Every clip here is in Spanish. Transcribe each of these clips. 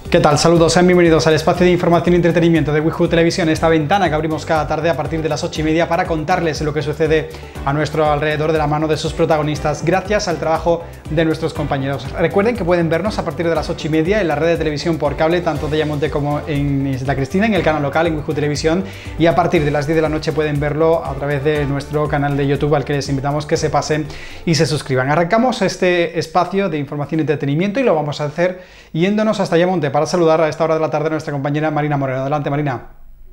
¿Qué tal? Saludos, sean bienvenidos al espacio de información y entretenimiento de WeHo Televisión, esta ventana que abrimos cada tarde a partir de las 8:30 para contarles lo que sucede a nuestro alrededor de la mano de sus protagonistas, gracias al trabajo de nuestros compañeros. Recuerden que pueden vernos a partir de las 8:30 en la red de televisión por cable, tanto de Ayamonte como en Isla Cristina, en el canal local, en WeHo Televisión, y a partir de las 10 de la noche pueden verlo a través de nuestro canal de YouTube, al que les invitamos que se pasen y se suscriban. Arrancamos este espacio de información y entretenimiento y lo vamos a hacer yéndonos hasta Ayamonte para saludar a esta hora de la tarde a nuestra compañera Marina Moreno. Adelante, Marina.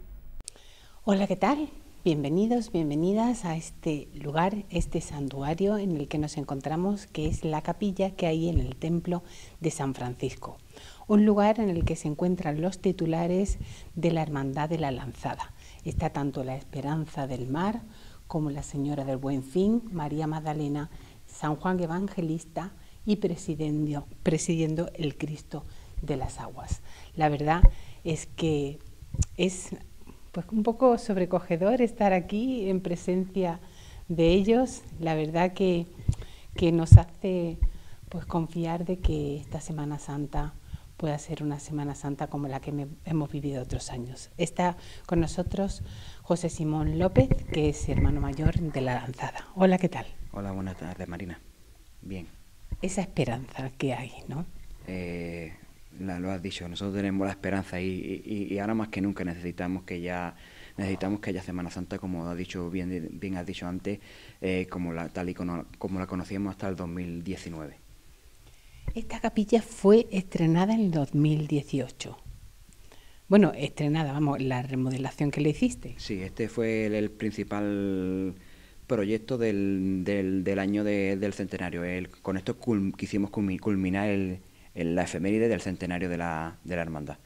Hola, ¿qué tal? Bienvenidos, bienvenidas a este lugar, este santuario en el que nos encontramos, que es la capilla que hay en el templo de San Francisco. Un lugar en el que se encuentran los titulares de la Hermandad de la Lanzada. Está tanto la Esperanza del Mar como la Señora del Buen Fin, María Magdalena, San Juan Evangelista y presidiendo el Cristo de las Aguas. La verdad es que es pues un poco sobrecogedor estar aquí en presencia de ellos. La verdad que nos hace pues confiar de que esta Semana Santa pueda ser una Semana Santa como la que hemos vivido otros años. Está con nosotros José Simón López, que es hermano mayor de la Lanzada. Hola, ¿qué tal? Hola, buenas tardes, Marina. Bien. Esa esperanza que hay, ¿no? Lo has dicho, nosotros tenemos la esperanza y ahora más que nunca necesitamos que ya Semana Santa, como has dicho bien has dicho antes, como la conocíamos hasta el 2019. Esta capilla fue estrenada en el 2018. Bueno, estrenada, vamos, la remodelación que le hiciste. Sí, este fue el principal proyecto del año del centenario. Con esto quisimos culminar la efeméride del centenario de la hermandad.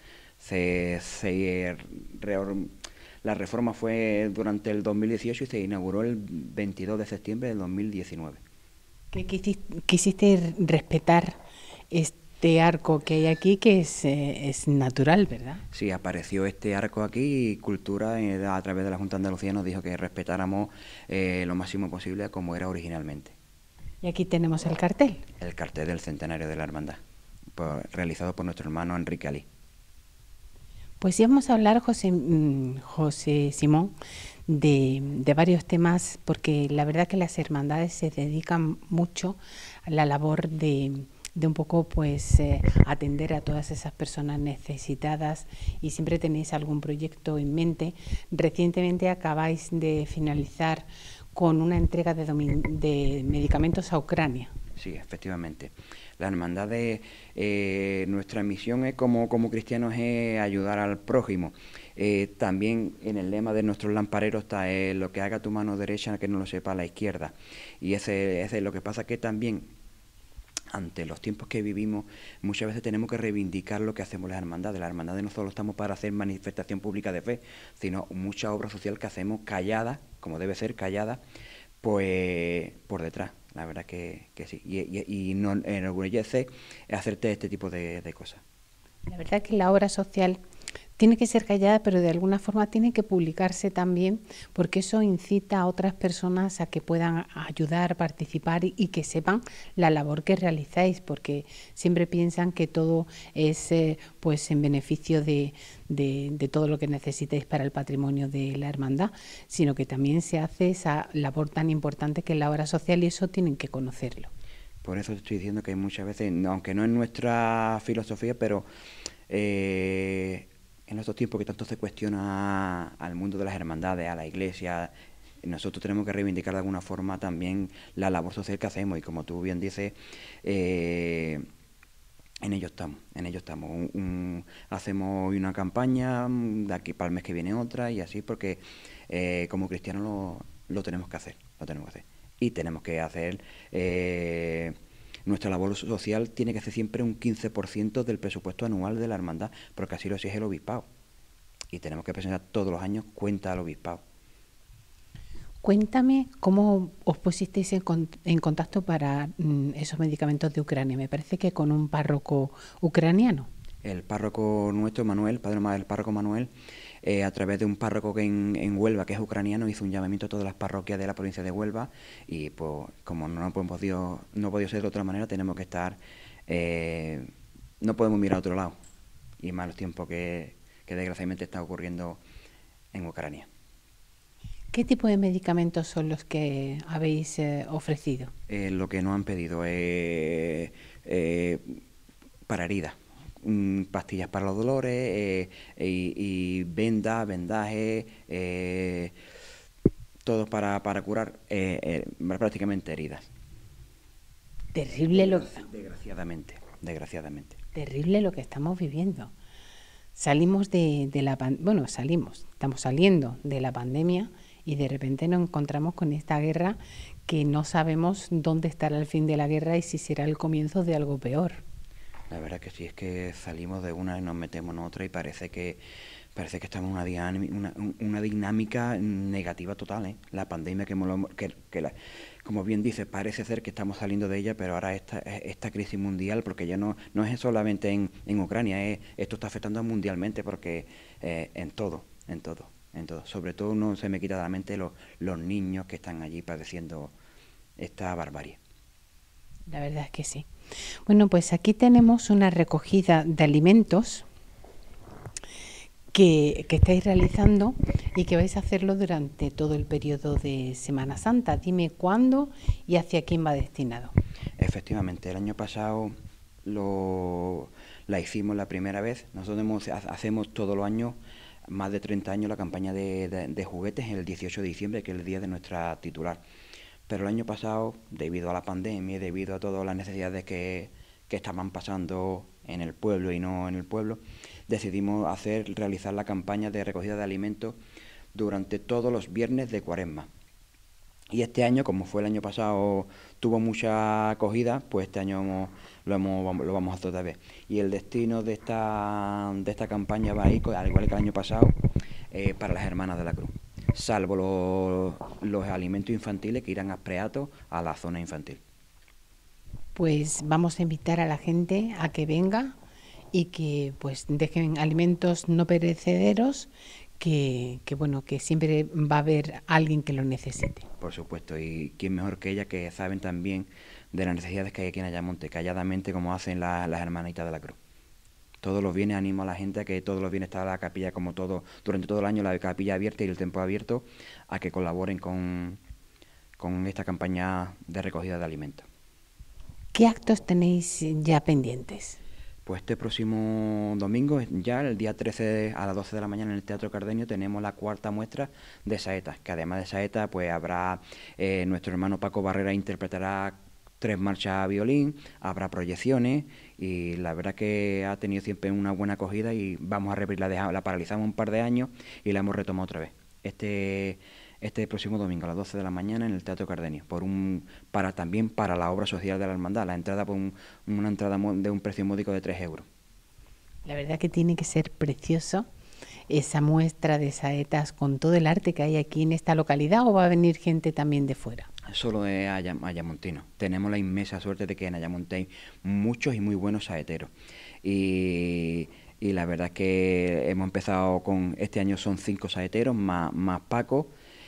La reforma fue durante el 2018 y se inauguró el 22 de septiembre del 2019. ¿Qué quisiste respetar este arco que hay aquí, que es natural, verdad? Sí, apareció este arco aquí y Cultura, a través de la Junta de Andalucía, nos dijo que respetáramos lo máximo posible como era originalmente. Y aquí tenemos el cartel. El cartel del centenario de la hermandad, realizado por nuestro hermano Enrique Alí. Pues sí, vamos a hablar, José Simón, de varios temas, porque la verdad que las hermandades se dedican mucho a la labor de un poco pues atender a todas esas personas necesitadas, y siempre tenéis algún proyecto en mente. Recientemente acabáis de finalizar con una entrega de medicamentos a Ucrania. Sí, efectivamente. La hermandad nuestra misión es como cristianos es ayudar al prójimo. También en el lema de nuestros lampareros está lo que haga tu mano derecha que no lo sepa la izquierda. Y ese es lo que pasa, que también ante los tiempos que vivimos muchas veces tenemos que reivindicar lo que hacemos las hermandades. Las hermandades no solo estamos para hacer manifestación pública de fe, sino mucha obra social que hacemos callada, como debe ser, callada, pues por detrás. La verdad que sí, y nos enorgullece hacerte este tipo de cosas. La verdad que la obra social tiene que ser callada, pero de alguna forma tiene que publicarse también, porque eso incita a otras personas a que puedan ayudar, participar y que sepan la labor que realizáis, porque siempre piensan que todo es pues en beneficio de todo lo que necesitáis para el patrimonio de la hermandad, sino que también se hace esa labor tan importante que es la obra social, y eso tienen que conocerlo. Por eso estoy diciendo que muchas veces, aunque no es nuestra filosofía, pero en estos tiempos que tanto se cuestiona al mundo de las hermandades, a la iglesia, nosotros tenemos que reivindicar de alguna forma también la labor social que hacemos, y como tú bien dices, en ello estamos. Hacemos hoy una campaña, de aquí para el mes que viene otra, y así, porque como cristianos lo tenemos que hacer, y tenemos que hacer, nuestra labor social tiene que ser siempre un 15% del presupuesto anual de la hermandad, porque así lo exige el obispado, y tenemos que presentar todos los años cuenta al obispado. Cuéntame cómo os pusisteis en contacto para esos medicamentos de Ucrania. Me parece que con un párroco ucraniano. El párroco nuestro, Manuel, el párroco Manuel, a través de un párroco que en Huelva, que es ucraniano, hizo un llamamiento a todas las parroquias de la provincia de Huelva, y pues como no podía ser de otra manera, tenemos que estar, no podemos mirar a otro lado. y malos tiempos que desgraciadamente está ocurriendo en Ucrania. ¿Qué tipo de medicamentos son los que habéis ofrecido? Lo que nos han pedido es para heridas, pastillas para los dolores y vendas, vendajes, todo para curar prácticamente heridas. Terrible Desgraciadamente. Terrible lo que estamos viviendo. Salimos estamos saliendo de la pandemia y de repente nos encontramos con esta guerra que no sabemos dónde estará el fin de la guerra y si será el comienzo de algo peor. La verdad que sí, es que salimos de una y nos metemos en otra y parece que estamos en una dinámica negativa total, ¿eh? La pandemia como bien dice, parece ser que estamos saliendo de ella, pero ahora esta crisis mundial, porque ya no es solamente en Ucrania, esto está afectando mundialmente porque en todo. Sobre todo no se me quita de la mente los niños que están allí padeciendo esta barbarie. La verdad es que sí. Bueno, pues aquí tenemos una recogida de alimentos que estáis realizando y que vais a hacerlo durante todo el periodo de Semana Santa. Dime cuándo y hacia quién va destinado. Efectivamente, el año pasado la hicimos la primera vez. Nosotros hacemos todos los años, más de 30 años, la campaña de juguetes el 18 de diciembre, que es el día de nuestra titular. Pero el año pasado, debido a la pandemia y debido a todas las necesidades que estaban pasando en el pueblo y no en el pueblo, decidimos realizar la campaña de recogida de alimentos durante todos los viernes de Cuaresma. Y este año, como fue el año pasado, tuvo mucha acogida, pues este año lo vamos a hacer otra vez. Y el destino de esta campaña va a ir, al igual que el año pasado, para las Hermanas de la Cruz, salvo los alimentos infantiles que irán a Preato, a la zona infantil. Pues vamos a invitar a la gente a que venga y que pues dejen alimentos no perecederos, que siempre va a haber alguien que lo necesite. Por supuesto, y quién mejor que ella, que saben también de las necesidades que hay aquí en Ayamonte, calladamente, como hacen las Hermanitas de la Cruz. Todos los viernes animo a la gente a que todos los viernes está la capilla, como todo, durante todo el año la capilla abierta y el templo abierto, a que colaboren con esta campaña de recogida de alimentos. ¿Qué actos tenéis ya pendientes? Pues este próximo domingo, ya el día 13 a las 12 de la mañana en el Teatro Cardenio, tenemos la cuarta muestra de saetas, que además de saetas pues habrá nuestro hermano Paco Barrera interpretará 3 marchas a violín, habrá proyecciones y la verdad que ha tenido siempre una buena acogida y vamos a repetirla, la paralizamos un par de años y la hemos retomado otra vez. Este próximo domingo a las 12 de la mañana en el Teatro Cardenio, también para la obra social de la hermandad, la entrada por una entrada de un precio módico de 3 euros. La verdad que tiene que ser precioso esa muestra de saetas con todo el arte que hay aquí en esta localidad, ¿o va a venir gente también de fuera? Solo de ayamontinos. Tenemos la inmensa suerte de que en Ayamonte hay muchos y muy buenos saeteros. Y la verdad es que hemos empezado este año son 5 saeteros, más Paco,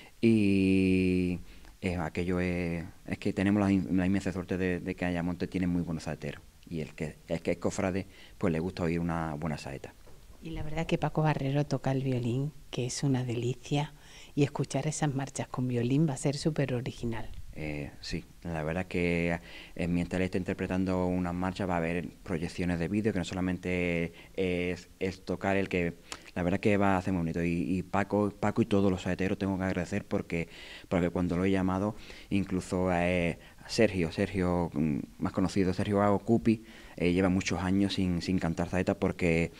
y aquello es que tenemos la inmensa suerte de que Ayamonte tiene muy buenos saeteros. Y el que es cofrade, pues le gusta oír una buena saeta. Y la verdad que Paco Barrero toca el violín, que es una delicia, y escuchar esas marchas con violín va a ser súper original. Sí, la verdad que mientras él esté interpretando unas marchas va a haber proyecciones de vídeo, que no solamente es tocar el que... La verdad que va a hacer muy bonito. Y Paco y todos los saeteros tengo que agradecer porque cuando lo he llamado, incluso a Sergio, más conocido, Sergio Gago Cupi, lleva muchos años sin cantar saeta porque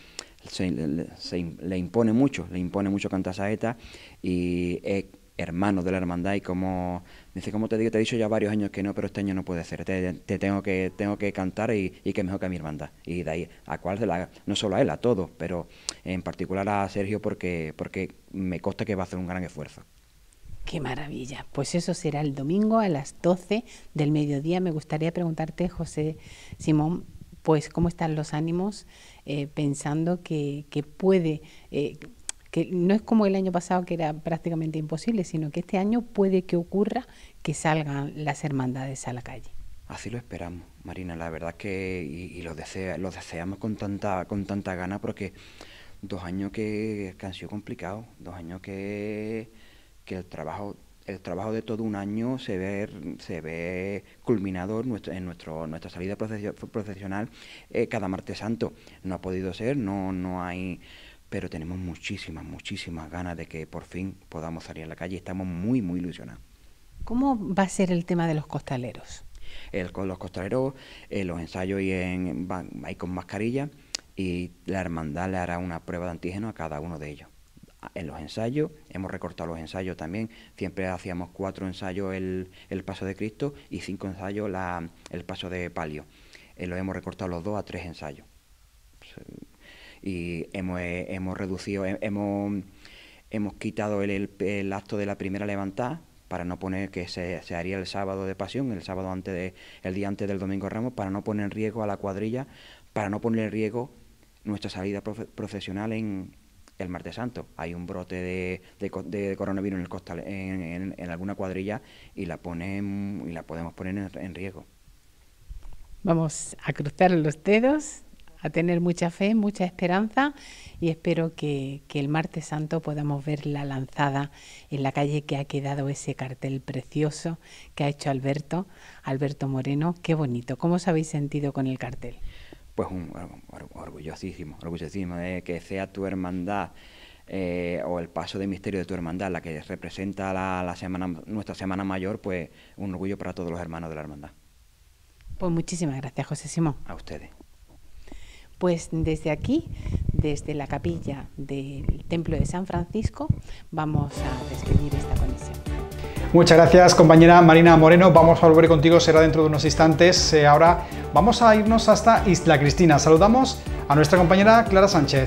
le impone mucho cantar saeta y es hermano de la hermandad y como te digo, te he dicho ya varios años que no, pero este año no puede ser, te tengo que cantar y que mejor que a mi hermandad. Y de ahí, no solo a él, a todos, pero en particular a Sergio porque me consta que va a hacer un gran esfuerzo. ¡Qué maravilla! Pues eso será el domingo a las 12 del mediodía. Me gustaría preguntarte, José Simón, pues cómo están los ánimos pensando que puede... que no es como el año pasado que era prácticamente imposible, sino que este año puede que ocurra que salgan las hermandades a la calle. Así lo esperamos. Marina, la verdad es que y lo deseamos con tanta gana, porque 2 años que han sido complicados, 2 años que el trabajo de todo un año se ve culminado en nuestra salida procesional cada martes santo. No ha podido ser, no hay, pero tenemos muchísimas ganas de que por fin podamos salir a la calle. Estamos muy ilusionados. ¿Cómo va a ser el tema de los costaleros? Con los costaleros, los ensayos hay con mascarilla, y la hermandad le hará una prueba de antígeno a cada uno de ellos. En los ensayos, hemos recortado los ensayos también. Siempre hacíamos 4 ensayos el paso de Cristo y 5 ensayos el paso de palio. Los hemos recortado los 2 a 3 ensayos. Y hemos reducido, hemos quitado el acto de la primera levantada, para no poner, que se haría el sábado de pasión, el día antes del Domingo de Ramos, para no poner en riesgo a la cuadrilla, para no poner en riesgo nuestra salida procesional en el martes santo. Hay un brote de coronavirus en alguna cuadrilla, y la podemos poner en riesgo. Vamos a cruzar los dedos, a tener mucha fe, mucha esperanza, y espero que el martes santo podamos ver la lanzada en la calle, que ha quedado ese cartel precioso que ha hecho Alberto Moreno. Qué bonito. ¿Cómo os habéis sentido con el cartel? Pues orgullosísimo de que sea tu hermandad, o el paso de misterio de tu hermandad, la que representa nuestra semana mayor. Pues un orgullo para todos los hermanos de la hermandad. Pues muchísimas gracias, José Simón. A ustedes. Pues desde aquí, desde la capilla del Templo de San Francisco, vamos a despedir esta conexión. Muchas gracias, compañera Marina Moreno. Vamos a volver contigo, será dentro de unos instantes. Ahora vamos a irnos hasta Isla Cristina. Saludamos a nuestra compañera Clara Sánchez.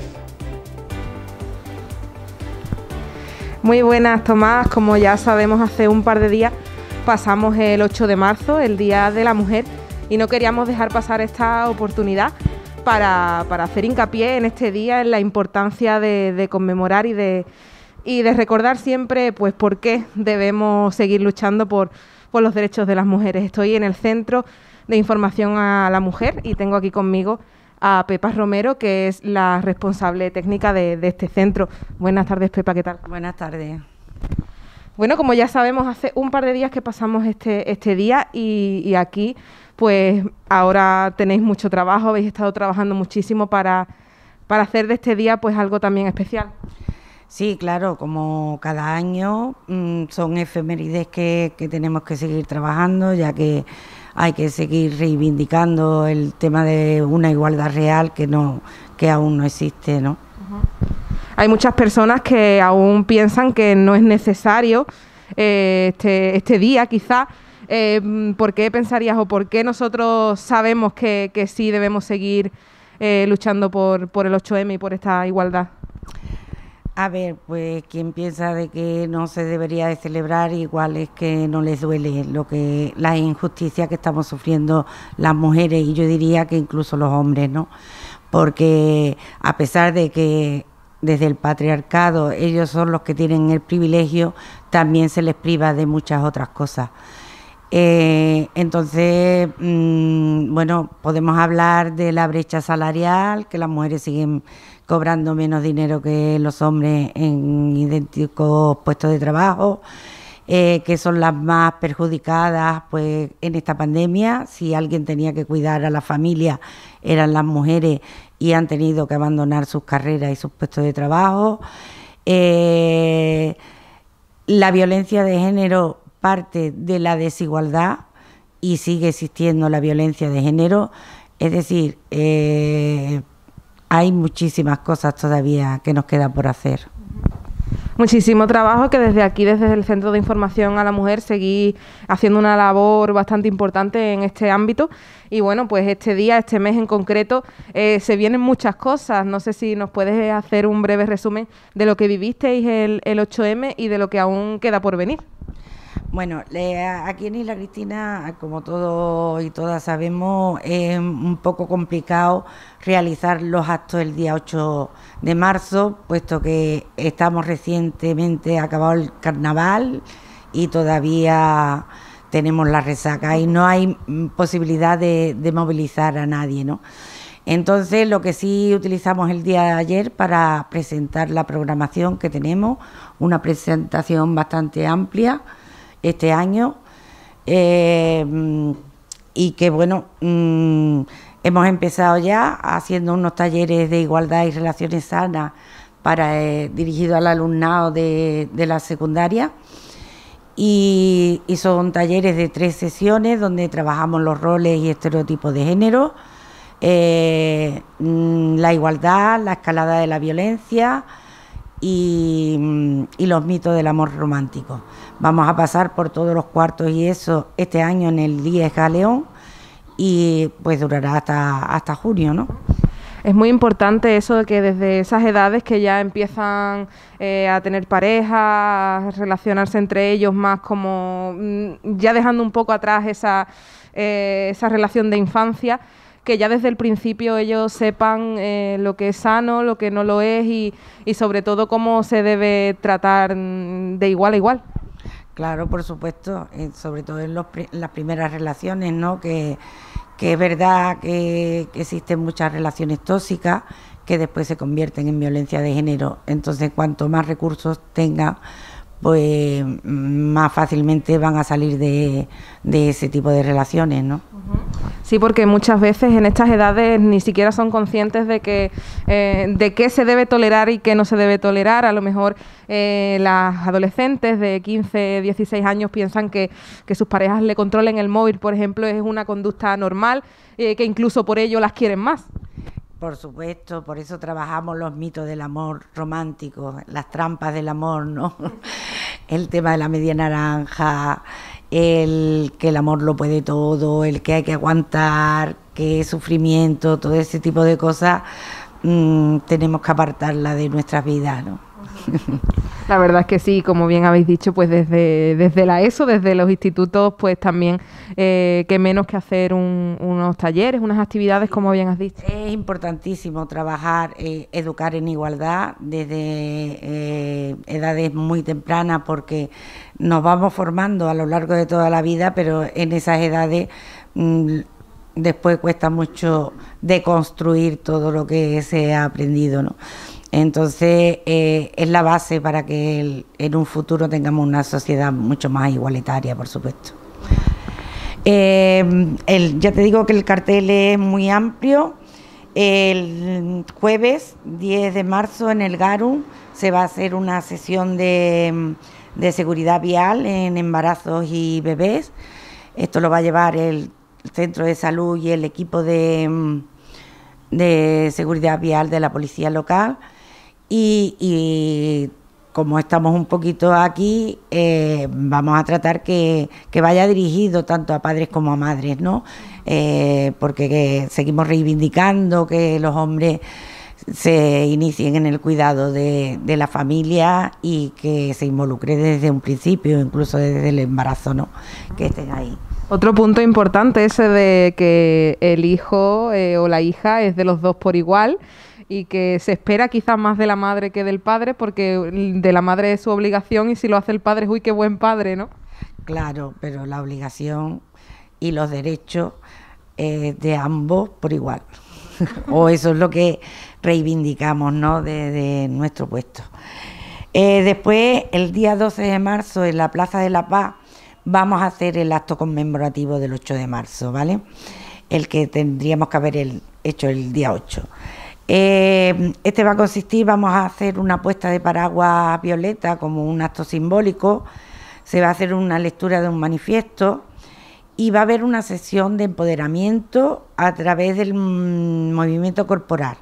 Muy buenas, Tomás. Como ya sabemos, hace un par de días pasamos el 8 de marzo, el Día de la Mujer, y no queríamos dejar pasar esta oportunidad para hacer hincapié en este día, en la importancia de conmemorar y de recordar siempre, pues, por qué debemos seguir luchando por los derechos de las mujeres. Estoy en el Centro de Información a la Mujer y tengo aquí conmigo a Pepa Romero, que es la responsable técnica de este centro. Buenas tardes, Pepa, ¿qué tal? Buenas tardes. Bueno, como ya sabemos, hace un par de días que pasamos este día y aquí, pues ahora tenéis mucho trabajo, habéis estado trabajando muchísimo para hacer de este día pues algo también especial. Sí, claro, como cada año son efemérides que tenemos que seguir trabajando, ya que hay que seguir reivindicando el tema de una igualdad real que aún no existe, ¿no? Hay muchas personas que aún piensan que no es necesario este día, quizá. ¿Por qué pensarías o por qué nosotros sabemos que sí debemos seguir luchando por el 8M y por esta igualdad? A ver, pues quien piensa de que no se debería de celebrar, igual es que no les duele la injusticia que estamos sufriendo las mujeres, y yo diría que incluso los hombres, ¿no? Porque a pesar de que desde el patriarcado ellos son los que tienen el privilegio, también se les priva de muchas otras cosas. Entonces, bueno, podemos hablar de la brecha salarial, que las mujeres siguen cobrando menos dinero que los hombres en idénticos puestos de trabajo, que son las más perjudicadas pues en esta pandemia. Si alguien tenía que cuidar a la familia, eran las mujeres, y han tenido que abandonar sus carreras y sus puestos de trabajo. La violencia de género parte de la desigualdad y sigue existiendo la violencia de género, es decir, hay muchísimas cosas todavía que nos queda por hacer. Muchísimo trabajo que desde aquí, desde el Centro de Información a la Mujer, seguís haciendo una labor bastante importante en este ámbito. Y bueno, pues este día, este mes en concreto, se vienen muchas cosas. No sé si nos puedes hacer un breve resumen de lo que vivisteis el 8M y de lo que aún queda por venir. Bueno, aquí en Isla Cristina, como todos y todas sabemos, es un poco complicado realizar los actos el día 8 de marzo, puesto que estamos recientemente acabado el carnaval y todavía tenemos la resaca y no hay posibilidad de movilizar a nadie, ¿no? Entonces, lo que sí utilizamos el día de ayer para presentar la programación que tenemos, una presentación bastante amplia este año, y que, bueno, hemos empezado ya haciendo unos talleres de igualdad y relaciones sanas dirigidos al alumnado de la secundaria. Y son talleres de 3 sesiones donde trabajamos los roles y estereotipos de género, la igualdad, la escalada de la violencia y los mitos del amor romántico. Vamos a pasar por todos los cuartos y eso este año en el IES Galeón y pues durará hasta junio, ¿no? Es muy importante eso de que desde esas edades que ya empiezan a tener pareja, a relacionarse entre ellos más como ya dejando un poco atrás esa relación de infancia, que ya desde el principio ellos sepan lo que es sano, lo que no lo es y sobre todo cómo se debe tratar de igual a igual. Claro, por supuesto, sobre todo en las primeras relaciones, ¿no? Que es verdad que existen muchas relaciones tóxicas que después se convierten en violencia de género. Entonces, cuanto más recursos tengan, pues más fácilmente van a salir de ese tipo de relaciones, ¿no? Sí, porque muchas veces en estas edades ni siquiera son conscientes de qué se debe tolerar y qué no se debe tolerar. A lo mejor las adolescentes de 15, 16 años piensan que sus parejas le controlen el móvil, por ejemplo, es una conducta normal, que incluso por ello las quieren más. Por supuesto, por eso trabajamos los mitos del amor romántico, las trampas del amor, ¿no? El tema de la media naranja, que el amor lo puede todo, el que hay que aguantar, que es sufrimiento, todo ese tipo de cosas, tenemos que apartarla de nuestras vidas, ¿no? La verdad es que sí, como bien habéis dicho, pues desde la ESO, desde los institutos, pues también que menos que hacer unos talleres, unas actividades, como bien has dicho. Es importantísimo trabajar, educar en igualdad desde edades muy tempranas, porque nos vamos formando a lo largo de toda la vida, pero en esas edades después cuesta mucho deconstruir todo lo que se ha aprendido, ¿no? Entonces es la base para que en un futuro tengamos una sociedad mucho más igualitaria, por supuesto. Ya te digo que el cartel es muy amplio. El jueves 10 de marzo en el GARU se va a hacer una sesión de seguridad vial en embarazos y bebés. Esto lo va a llevar el Centro de Salud y el equipo de seguridad vial de la policía local. Y como estamos un poquito aquí, vamos a tratar que vaya dirigido tanto a padres como a madres, ¿no? Porque seguimos reivindicando que los hombres se inicien en el cuidado de la familia y que se involucre desde un principio, incluso desde el embarazo, ¿no? Que estén ahí. Otro punto importante ese de que el hijo o la hija es de los dos por igual, y que se espera quizás más de la madre que del padre, porque de la madre es su obligación y si lo hace el padre, uy, qué buen padre, ¿no? Claro, pero la obligación y los derechos de ambos por igual. O eso es lo que reivindicamos, ¿no? de nuestro puesto. Después, el día 12 de marzo, en la Plaza de la Paz, vamos a hacer el acto conmemorativo del 8 de marzo, ¿vale? El que tendríamos que haber hecho el día 8. Este va a consistir, vamos a hacer una puesta de paraguas violeta como un acto simbólico, se va a hacer una lectura de un manifiesto y va a haber una sesión de empoderamiento a través del movimiento corporal.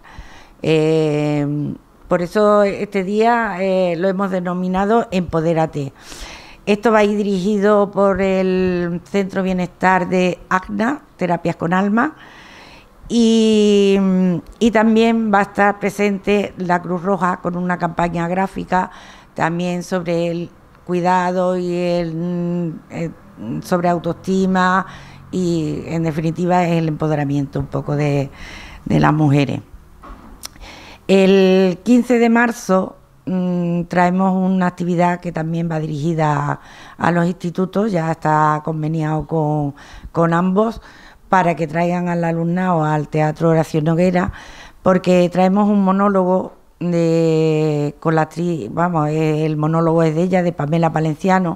Por eso este día lo hemos denominado Empodérate. Esto va a ir dirigido por el Centro Bienestar de ACNA, Terapias con Alma, y también va a estar presente la Cruz Roja con una campaña gráfica también sobre el cuidado y sobre autoestima y en definitiva el empoderamiento un poco de las mujeres. El 15 de marzo traemos una actividad que también va dirigida a los institutos, ya está conveniado con ambos, para que traigan al alumnado al Teatro Horacio Noguera, porque traemos un monólogo con la actriz, el monólogo es de ella, de Pamela Valenciano,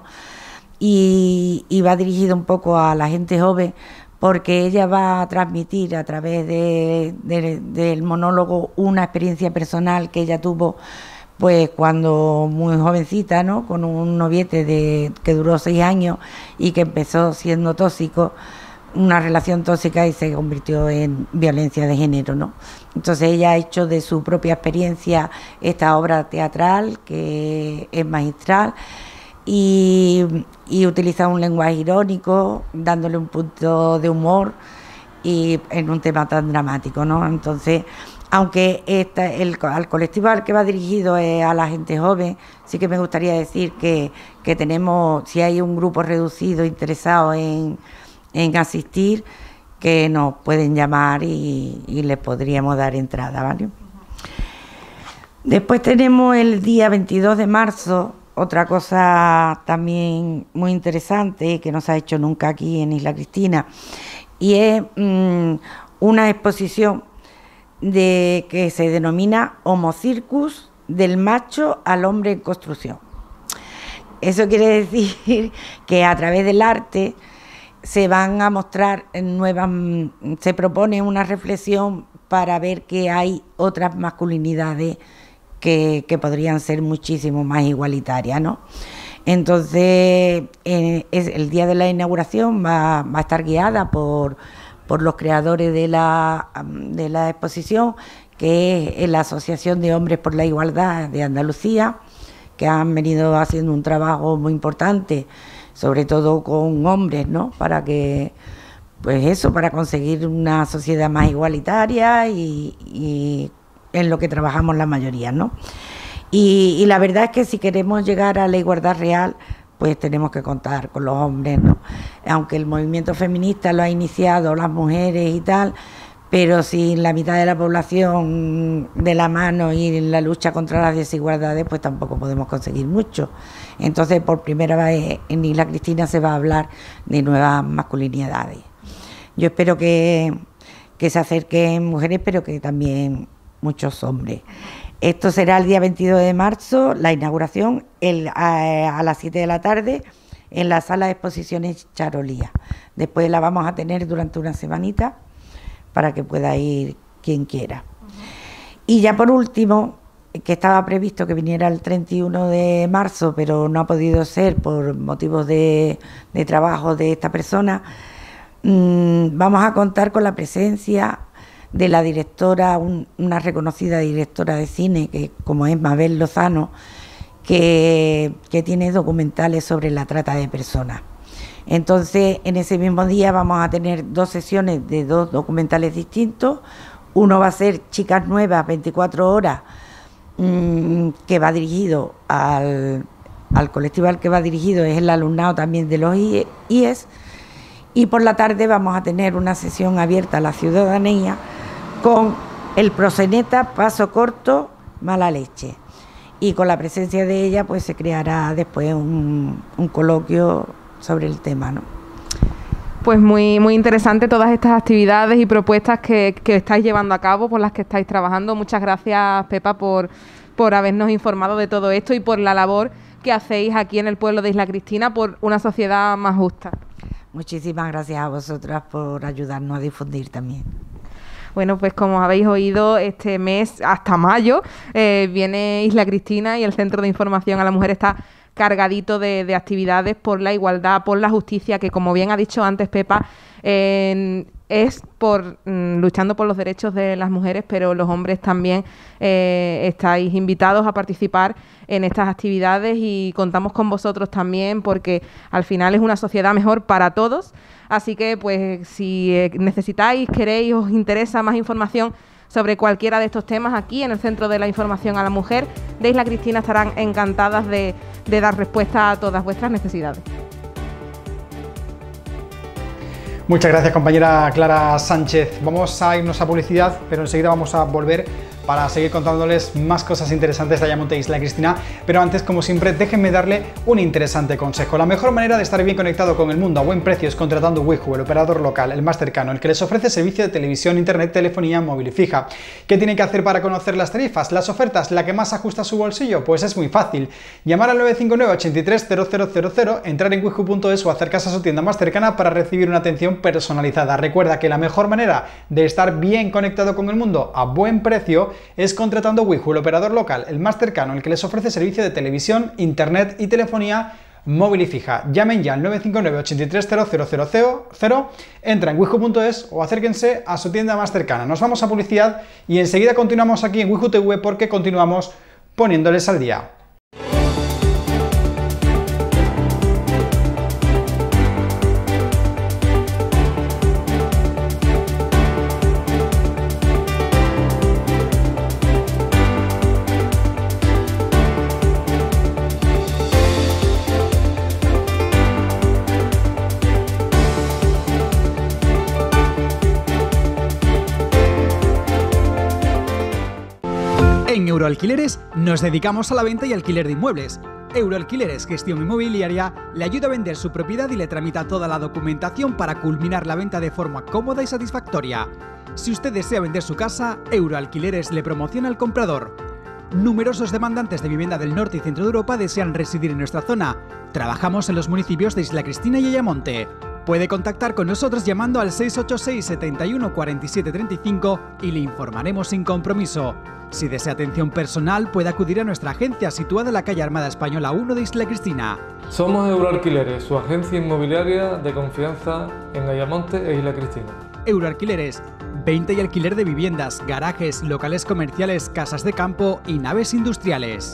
y va dirigido un poco a la gente joven, porque ella va a transmitir a través del monólogo una experiencia personal que ella tuvo pues cuando muy jovencita, ¿no?, con un noviete que duró 6 años y que empezó siendo tóxico, una relación tóxica, y se convirtió en violencia de género, ¿no? Entonces ella ha hecho de su propia experiencia esta obra teatral que es magistral, y utiliza un lenguaje irónico, dándole un punto de humor y en un tema tan dramático, ¿no? Entonces, aunque al colectivo al que va dirigido es a la gente joven, sí que me gustaría decir que tenemos, si hay un grupo reducido interesado en asistir, que nos pueden llamar y les podríamos dar entrada, ¿vale? Después tenemos el día 22 de marzo, otra cosa también muy interesante que no se ha hecho nunca aquí en Isla Cristina, y es una exposición que se denomina Homocircus, del macho al hombre en construcción. Eso quiere decir que a través del arte se van a mostrar se propone una reflexión para ver que hay otras masculinidades que podrían ser muchísimo más igualitarias, ¿no? Entonces, el día de la inauguración va a estar guiada por los creadores de la exposición, que es la Asociación de Hombres por la Igualdad de Andalucía, que han venido haciendo un trabajo muy importante, sobre todo con hombres, ¿no?, para que, pues eso, para conseguir una sociedad más igualitaria y en lo que trabajamos la mayoría, ¿no? Y la verdad es que si queremos llegar a la igualdad real, pues tenemos que contar con los hombres, ¿no? Aunque el movimiento feminista lo ha iniciado las mujeres y tal, pero sin la mitad de la población de la mano y en la lucha contra las desigualdades, pues tampoco podemos conseguir mucho. Entonces, por primera vez en Isla Cristina se va a hablar de nuevas masculinidades. Yo espero que se acerquen mujeres, pero que también muchos hombres. Esto será el día 22 de marzo, la inauguración a las 7 de la tarde en la sala de exposiciones Charolía. Después la vamos a tener durante una semanita para que pueda ir quien quiera. Y ya por último, que estaba previsto que viniera el 31 de marzo, pero no ha podido ser por motivos de trabajo de esta persona, vamos a contar con la presencia de la directora, una reconocida directora de cine, que como es Mabel Lozano, que tiene documentales sobre la trata de personas. Entonces, en ese mismo día vamos a tener 2 sesiones de 2 documentales distintos. Uno va a ser Chicas Nuevas, 24 horas, que va dirigido al colectivo al que va dirigido, es el alumnado también de los IES. Y por la tarde vamos a tener una sesión abierta a la ciudadanía con el proxeneta Paso Corto, Mala Leche. Y con la presencia de ella, pues se creará después un coloquio sobre el tema, ¿no? Pues muy, muy interesante todas estas actividades y propuestas que estáis llevando a cabo, por las que estáis trabajando. Muchas gracias, Pepa, por habernos informado de todo esto y por la labor que hacéis aquí en el pueblo de Isla Cristina por una sociedad más justa. Muchísimas gracias a vosotras por ayudarnos a difundir también. Bueno, pues como habéis oído, este mes hasta mayo viene Isla Cristina y el Centro de Información a la Mujer está cargadito de actividades por la igualdad, por la justicia, que como bien ha dicho antes Pepa, es por luchando por los derechos de las mujeres, pero los hombres también estáis invitados a participar en estas actividades y contamos con vosotros también, porque al final es una sociedad mejor para todos. Así que pues si necesitáis, queréis, os interesa más información sobre cualquiera de estos temas, aquí en el Centro de la Información a la Mujer de Isla Cristina estarán encantadas de dar respuesta a todas vuestras necesidades. Muchas gracias, compañera Clara Sánchez. Vamos a irnos a publicidad, pero enseguida vamos a volver para seguir contándoles más cosas interesantes de Ayamonte e Isla Cristina, pero antes, como siempre, déjenme darle un interesante consejo. La mejor manera de estar bien conectado con el mundo a buen precio es contratando Wihu, el operador local, el más cercano, el que les ofrece servicio de televisión, internet, telefonía móvil y fija. ¿Qué tienen que hacer para conocer las tarifas, las ofertas, la que más ajusta a su bolsillo? Pues es muy fácil. Llamar al 959 83 0000, entrar en wihu.es o acercarse a su tienda más cercana para recibir una atención personalizada. Recuerda que la mejor manera de estar bien conectado con el mundo a buen precio es contratando Wihu, el operador local, el más cercano, el que les ofrece servicio de televisión, internet y telefonía móvil y fija. Llamen ya al 959 83 0000, entra en wihu.es o acérquense a su tienda más cercana. Nos vamos a publicidad y enseguida continuamos aquí en Wihu TV porque continuamos poniéndoles al día. En Euroalquileres nos dedicamos a la venta y alquiler de inmuebles. Euroalquileres Gestión Inmobiliaria le ayuda a vender su propiedad y le tramita toda la documentación para culminar la venta de forma cómoda y satisfactoria. Si usted desea vender su casa, Euroalquileres le promociona al comprador. Numerosos demandantes de vivienda del norte y centro de Europa desean residir en nuestra zona. Trabajamos en los municipios de Isla Cristina y Ayamonte. Puede contactar con nosotros llamando al 686 71 47 35 y le informaremos sin compromiso. Si desea atención personal, puede acudir a nuestra agencia situada en la calle Armada Española 1 de Isla Cristina. Somos Euroalquileres, su agencia inmobiliaria de confianza en Ayamonte e Isla Cristina. Euroalquileres, venta y alquiler de viviendas, garajes, locales comerciales, casas de campo y naves industriales.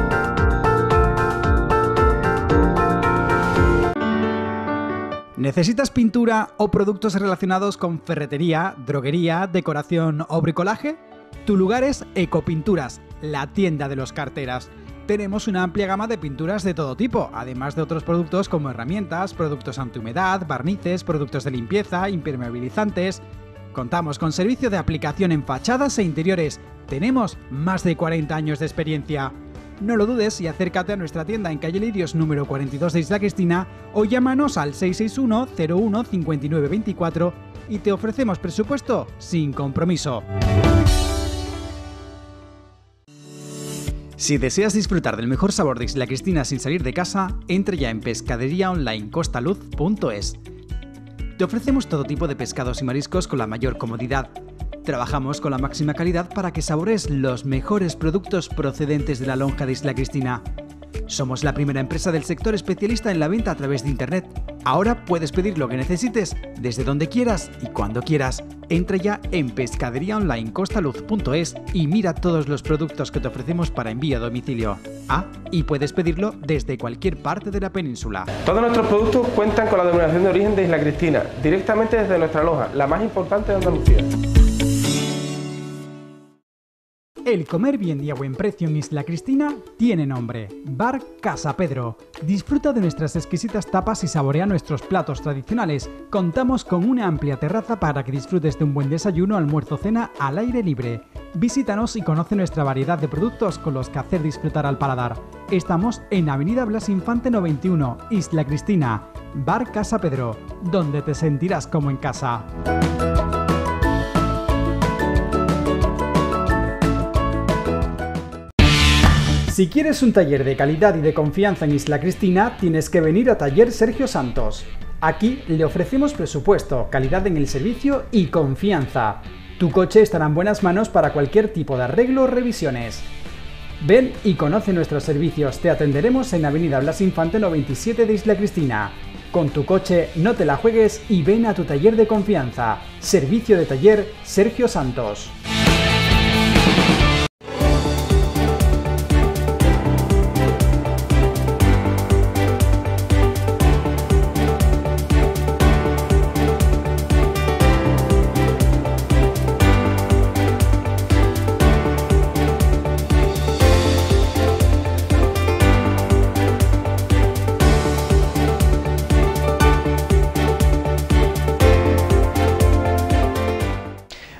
¿Necesitas pintura o productos relacionados con ferretería, droguería, decoración o bricolaje? Tu lugar es Ecopinturas, la tienda de los carteras. Tenemos una amplia gama de pinturas de todo tipo, además de otros productos como herramientas, productos antihumedad, barnices, productos de limpieza, impermeabilizantes. Contamos con servicio de aplicación en fachadas e interiores. Tenemos más de 40 años de experiencia. No lo dudes y acércate a nuestra tienda en calle Lirios número 42 de Isla Cristina o llámanos al 661 01 59 24 y te ofrecemos presupuesto sin compromiso. Si deseas disfrutar del mejor sabor de Isla Cristina sin salir de casa, entra ya en pescaderiaonlinecostaluz.es. Te ofrecemos todo tipo de pescados y mariscos con la mayor comodidad. Trabajamos con la máxima calidad para que sabores los mejores productos procedentes de la lonja de Isla Cristina. Somos la primera empresa del sector especialista en la venta a través de Internet. Ahora puedes pedir lo que necesites, desde donde quieras y cuando quieras. Entra ya en pescaderiaonlinecostaluz.es y mira todos los productos que te ofrecemos para envío a domicilio. Y puedes pedirlo desde cualquier parte de la península. Todos nuestros productos cuentan con la denominación de origen de Isla Cristina, directamente desde nuestra lonja, la más importante de Andalucía. El comer bien y a buen precio en Isla Cristina tiene nombre: Bar Casa Pedro. Disfruta de nuestras exquisitas tapas y saborea nuestros platos tradicionales. Contamos con una amplia terraza para que disfrutes de un buen desayuno, almuerzo, cena al aire libre. Visítanos y conoce nuestra variedad de productos con los que hacer disfrutar al paladar. Estamos en Avenida Blas Infante 91, Isla Cristina. Bar Casa Pedro, donde te sentirás como en casa. Si quieres un taller de calidad y de confianza en Isla Cristina, tienes que venir a Taller Sergio Santos. Aquí le ofrecemos presupuesto, calidad en el servicio y confianza. Tu coche estará en buenas manos para cualquier tipo de arreglo o revisiones. Ven y conoce nuestros servicios, te atenderemos en Avenida Blas Infante 97 de Isla Cristina. Con tu coche no te la juegues y ven a tu taller de confianza. Servicio de Taller Sergio Santos.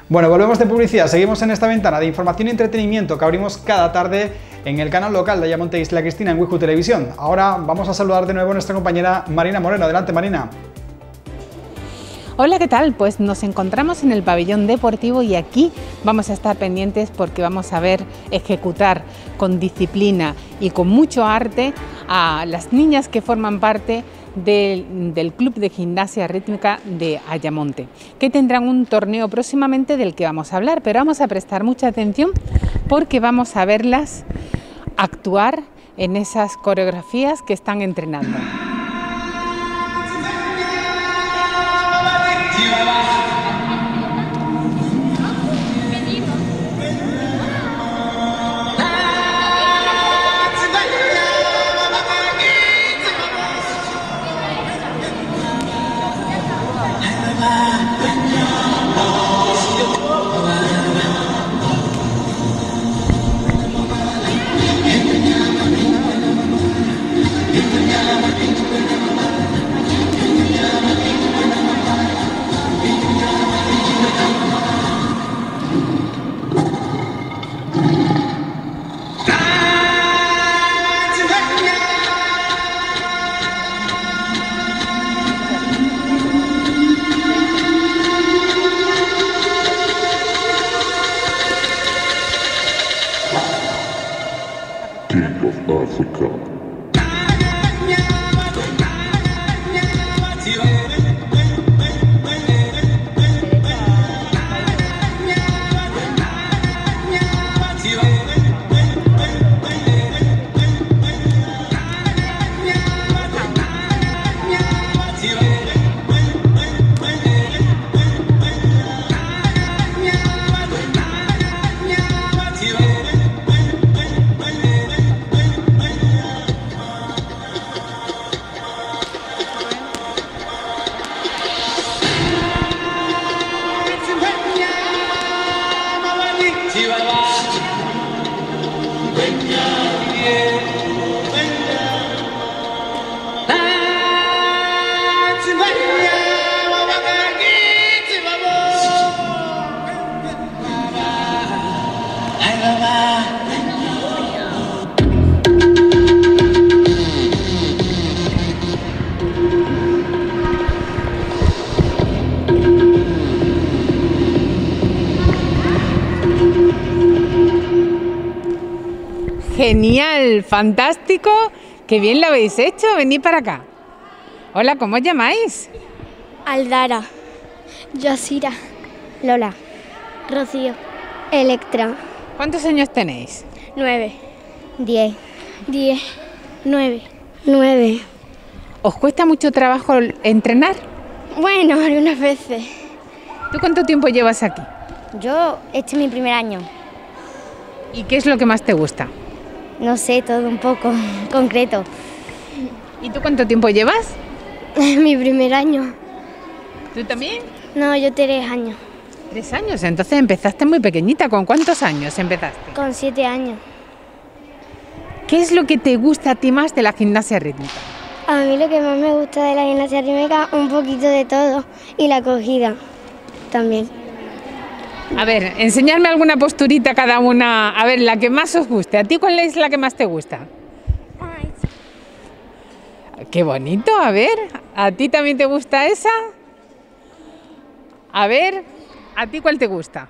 Bueno, volvemos de publicidad, seguimos en esta ventana de información y entretenimiento que abrimos cada tarde en el canal local de Ayamonte Isla Cristina en WIJU Televisión. Ahora vamos a saludar de nuevo a nuestra compañera Marina Moreno. Adelante, Marina. Hola, ¿qué tal? Pues nos encontramos en el pabellón deportivo y aquí vamos a estar pendientes porque vamos a ver ejecutar con disciplina y con mucho arte a las niñas que forman parte del Club de Gimnasia Rítmica de Ayamonte, que tendrán un torneo próximamente del que vamos a hablar, pero vamos a prestar mucha atención porque vamos a verlas actuar en esas coreografías que están entrenando. Genial, fantástico, qué bien lo habéis hecho, venid para acá. Hola, ¿cómo os llamáis? Aldara, Yasira, Lola, Rocío, Electra. ¿Cuántos años tenéis? 9, 10, 10, 9, 9. ¿Os cuesta mucho trabajo entrenar? Bueno, algunas veces. ¿Tú cuánto tiempo llevas aquí? Yo, este es mi primer año. ¿Y qué es lo que más te gusta? No sé, todo un poco concreto. ¿Y tú cuánto tiempo llevas? Mi primer año. ¿Tú también? No, yo 3 años. 3 años, entonces empezaste muy pequeñita. ¿Con cuántos años empezaste? Con 7 años. ¿Qué es lo que te gusta a ti más de la gimnasia rítmica? A mí lo que más me gusta de la gimnasia rítmica, un poquito de todo, y la acogida también. A ver, enseñadme alguna posturita cada una. A ver, la que más os guste. ¿A ti cuál es la que más te gusta? Qué bonito, a ver. ¿A ti también te gusta esa? A ver, ¿a ti cuál te gusta?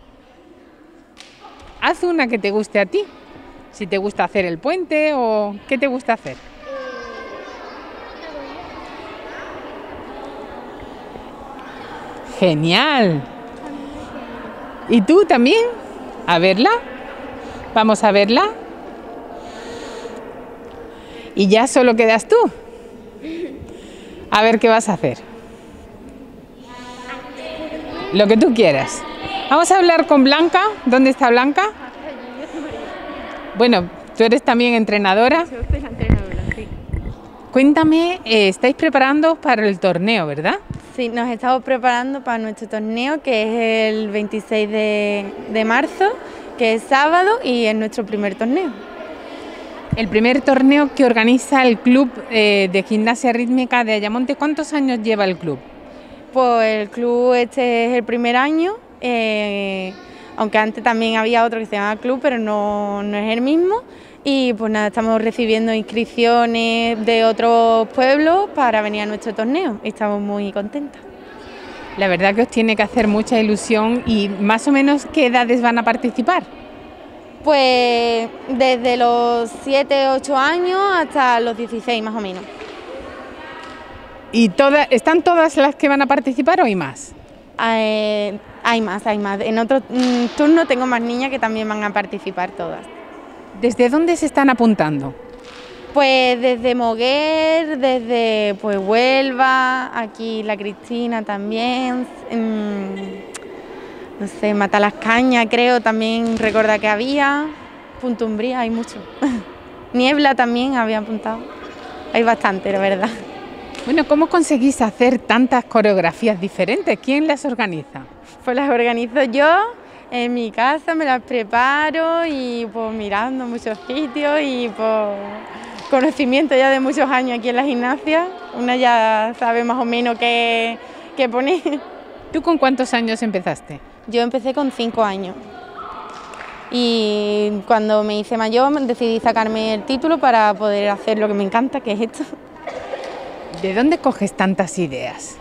Haz una que te guste a ti. Si te gusta hacer el puente o ¿qué te gusta hacer? Genial. ¿Y tú también? A verla. Vamos a verla. Y ya solo quedas tú. A ver qué vas a hacer. Lo que tú quieras. Vamos a hablar con Blanca. ¿Dónde está Blanca? Bueno, tú eres también entrenadora. Yo soy la entrenadora, sí. Cuéntame, estáis preparando para el torneo, ¿verdad? Sí, nos estamos preparando para nuestro torneo, que es el 26 de marzo, que es sábado y es nuestro primer torneo. El primer torneo que organiza el Club de Gimnasia Rítmica de Ayamonte. ¿Cuántos años lleva el club? Pues el club este es el primer año, aunque antes también había otro que se llama club, pero no es el mismo. Y pues nada, estamos recibiendo inscripciones de otros pueblos para venir a nuestro torneo y estamos muy contentas. La verdad que os tiene que hacer mucha ilusión. ¿Y más o menos qué edades van a participar? Pues desde los 7, 8 años hasta los 16 más o menos. ¿Y están todas las que van a participar o hay más? Hay más. En otro turno tengo más niñas que también van a participar todas. ¿Desde dónde se están apuntando? Pues desde Moguer, desde pues Huelva, aquí la Cristina también, no sé, Matalascaña creo también, recuerda que había, Punta Umbría, hay mucho. Niebla también había apuntado, hay bastante, la verdad. Bueno, ¿cómo conseguís hacer tantas coreografías diferentes? ¿Quién las organiza? Pues las organizo yo. En mi casa me las preparo y pues mirando muchos sitios y por conocimiento ya de muchos años aquí en la gimnasia, una ya sabe más o menos qué poner. ¿Tú con cuántos años empezaste? Yo empecé con 5 años y cuando me hice mayor decidí sacarme el título para poder hacer lo que me encanta, que es esto. ¿De dónde coges tantas ideas?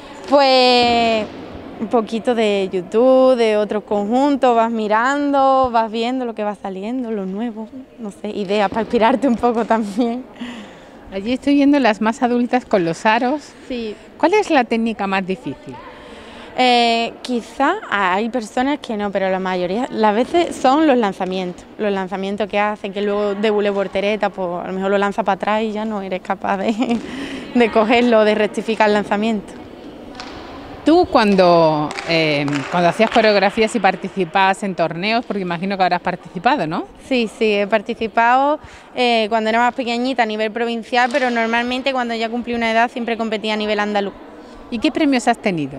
Pues un poquito de YouTube, de otros conjuntos, vas mirando, vas viendo lo que va saliendo, lo nuevo, no sé, ideas para inspirarte un poco también. Allí estoy viendo las más adultas con los aros. Sí. ¿Cuál es la técnica más difícil? Quizá hay personas que no, pero la mayoría, las veces son los lanzamientos que hacen, que luego de bule voltereta, pues a lo mejor lo lanza para atrás y ya no eres capaz de cogerlo, de rectificar el lanzamiento. Tú cuando hacías coreografías y participabas en torneos, porque imagino que habrás participado, ¿no? Sí, he participado cuando era más pequeñita a nivel provincial, pero normalmente cuando ya cumplí una edad siempre competía a nivel andaluz. ¿Y qué premios has tenido?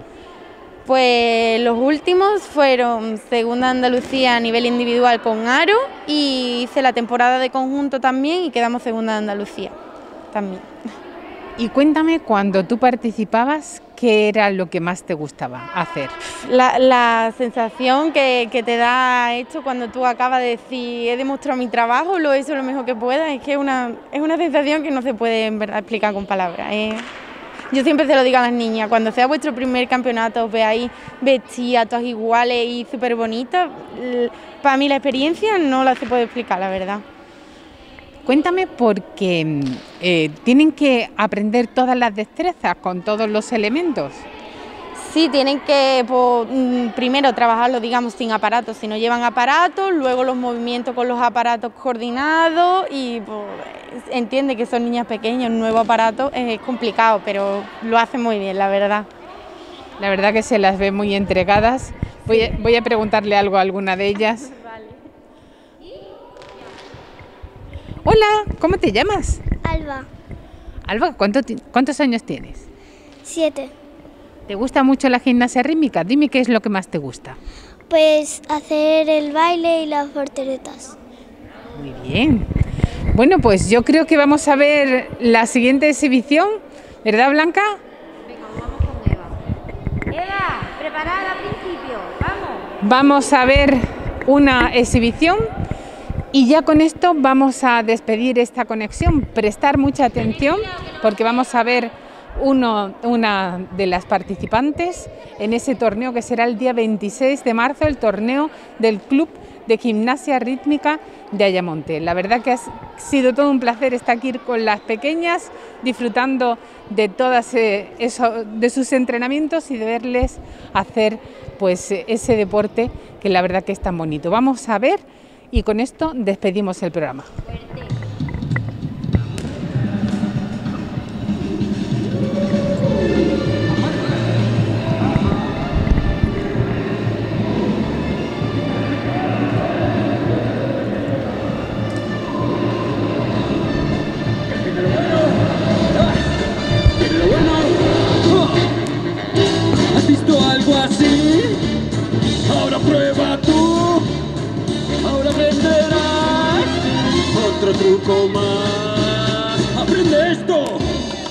Pues los últimos fueron segunda Andalucía a nivel individual con aro y hice la temporada de conjunto también y quedamos segunda de Andalucía también. Y cuéntame, cuando tú participabas, ¿qué era lo que más te gustaba hacer? La sensación que te da esto cuando tú acabas de decir he demostrado mi trabajo, lo he hecho lo mejor que pueda, es que es una sensación que no se puede en verdad explicar con palabras. Yo siempre se lo digo a las niñas, cuando sea vuestro primer campeonato, os veáis vestidas, todas iguales y súper bonitas, para mí la experiencia no la se puede explicar, la verdad. Cuéntame, porque tienen que aprender todas las destrezas con todos los elementos. Sí, tienen que primero trabajarlo, digamos, sin aparatos, si no llevan aparatos, luego los movimientos con los aparatos coordinados y entiende que son niñas pequeñas, un nuevo aparato es complicado, pero lo hacen muy bien, la verdad. La verdad que se las ve muy entregadas. Voy a preguntarle algo a alguna de ellas. Vale. Hola, ¿cómo te llamas? Alba. Alba, ¿cuántos años tienes? 7. ¿Te gusta mucho la gimnasia rítmica? Dime qué es lo que más te gusta. Pues hacer el baile y las volteretas. Muy bien. Bueno, pues yo creo que vamos a ver la siguiente exhibición, ¿verdad, Blanca? Venga, vamos con Eva. Eva, preparada al principio, vamos. Vamos a ver una exhibición y ya con esto vamos a despedir esta conexión. Prestar mucha atención porque vamos a ver una de las participantes en ese torneo que será el día 26 de marzo, el torneo del Club de Gimnasia Rítmica de Ayamonte. La verdad que ha sido todo un placer estar aquí con las pequeñas, disfrutando de todas de sus entrenamientos y de verles hacer pues ese deporte que la verdad que es tan bonito. Vamos a ver y con esto despedimos el programa. ¿Has visto algo así? Ahora prueba tú, ahora aprenderás otro truco más. ¡Aprende esto!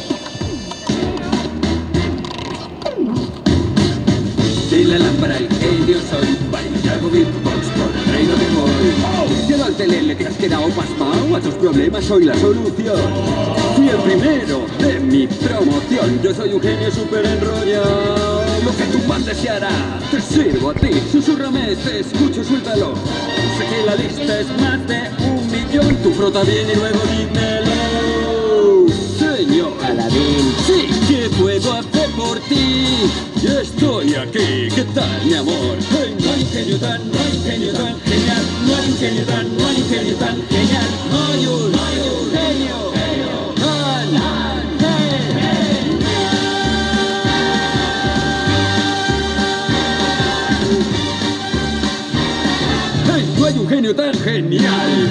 Si la lámpara yo soy. Vaya algo beatbox por el reino de hoy. Llega al telele, te has quedado pasmao. A tus problemas soy la solución. Fui el primero de mi promoción. Yo soy un genio súper enrollado. Lo que tú más desearás, te sirvo a ti. Susúrrame, te escucho, suéltalo. Sé que la lista es más de 1 millón. Tú frota bien y luego dímelo. Señor Aladín, sí, ¿qué puedo hacer por ti? Yo estoy aquí, ¿qué tal, mi amor? Hey, no hay ingenio tan genial. No hay ingenio tan genial. No hay un genio tan genial. Hey, no hay un genio tan genial.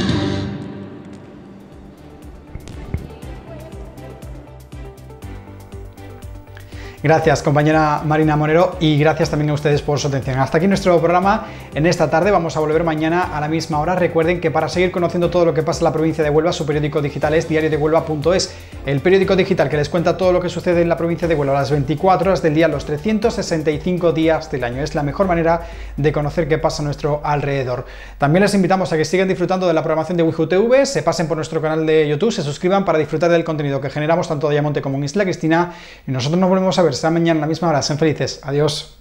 Gracias, compañera Marina Monero, y gracias también a ustedes por su atención. Hasta aquí nuestro programa en esta tarde. Vamos a volver mañana a la misma hora. Recuerden que para seguir conociendo todo lo que pasa en la provincia de Huelva, su periódico digital es diariodehuelva.es, el periódico digital que les cuenta todo lo que sucede en la provincia de Huelva a las 24 horas del día, los 365 días del año. Es la mejor manera de conocer qué pasa a nuestro alrededor. También les invitamos a que sigan disfrutando de la programación de WIJU TV, se pasen por nuestro canal de YouTube, se suscriban para disfrutar del contenido que generamos tanto en Ayamonte como en Isla Cristina, y nosotros nos volvemos a ver. Será mañana a la misma hora. Sean felices. Adiós.